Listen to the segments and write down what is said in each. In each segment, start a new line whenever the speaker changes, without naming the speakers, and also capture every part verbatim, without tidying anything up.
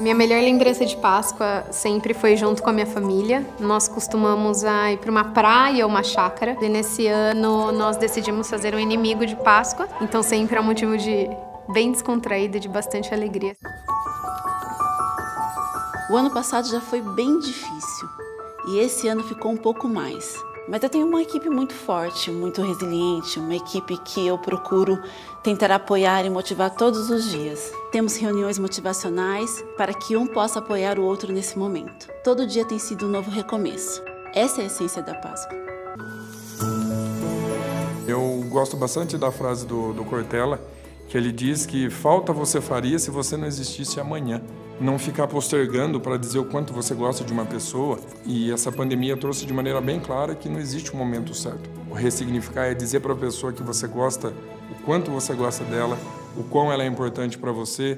Minha melhor lembrança de Páscoa sempre foi junto com a minha família. Nós costumamos a ir para uma praia ou uma chácara. E nesse ano nós decidimos fazer um inimigo de Páscoa. Então sempre é um motivo de bem descontraído e de bastante alegria.
O ano passado já foi bem difícil e esse ano ficou um pouco mais. Mas eu tenho uma equipe muito forte, muito resiliente, uma equipe que eu procuro tentar apoiar e motivar todos os dias. Temos reuniões motivacionais para que um possa apoiar o outro nesse momento. Todo dia tem sido um novo recomeço. Essa é a essência da Páscoa.
Eu gosto bastante da frase do, do Cortella, que ele diz que falta você faria se você não existisse amanhã. Não ficar postergando para dizer o quanto você gosta de uma pessoa. E essa pandemia trouxe de maneira bem clara que não existe um momento certo. O ressignificar é dizer para a pessoa que você gosta, o quanto você gosta dela, o quão ela é importante para você.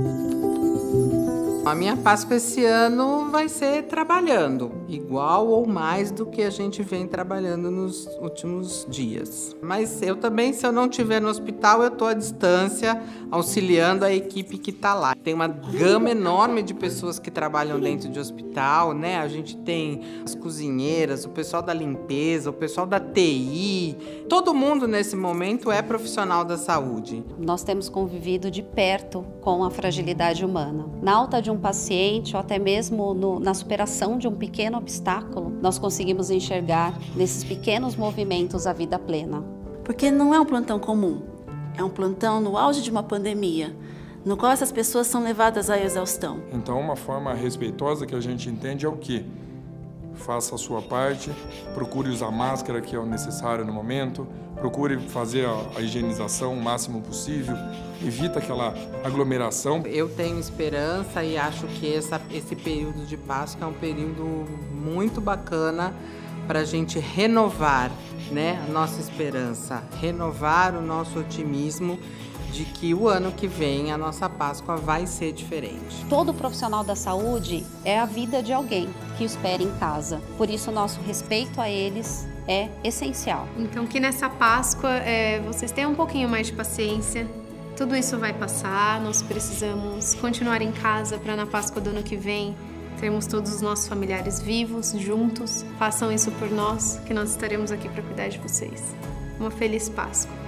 A minha Páscoa esse ano vai ser trabalhando, igual ou mais do que a gente vem trabalhando nos últimos dias. Mas eu também, se eu não estiver no hospital, eu estou à distância, auxiliando a equipe que está lá. Tem uma gama enorme de pessoas que trabalham dentro de hospital, né? A gente tem as cozinheiras, o pessoal da limpeza, o pessoal da T I. Todo mundo nesse momento é profissional da saúde.
Nós temos convivido de perto com a fragilidade humana. Na alta de um paciente, ou até mesmo no, na superação de um pequeno obstáculo, nós conseguimos enxergar nesses pequenos movimentos a vida plena.
Porque não é um plantão comum, é um plantão no auge de uma pandemia, no qual essas pessoas são levadas à exaustão.
Então, uma forma respeitosa que a gente entende é o quê? Faça a sua parte, procure usar máscara, que é o necessário no momento, procure fazer a, a higienização o máximo possível, evita aquela aglomeração.
Eu tenho esperança e acho que essa, esse período de Páscoa é um período muito bacana para a gente renovar, né, a nossa esperança, renovar o nosso otimismo de que o ano que vem a nossa Páscoa vai ser diferente.
Todo profissional da saúde é a vida de alguém que o espera em casa. Por isso, o nosso respeito a eles é essencial.
Então que nessa Páscoa é, vocês tenham um pouquinho mais de paciência. Tudo isso vai passar, nós precisamos continuar em casa para na Páscoa do ano que vem termos todos os nossos familiares vivos, juntos. Façam isso por nós, que nós estaremos aqui para cuidar de vocês. Uma feliz Páscoa!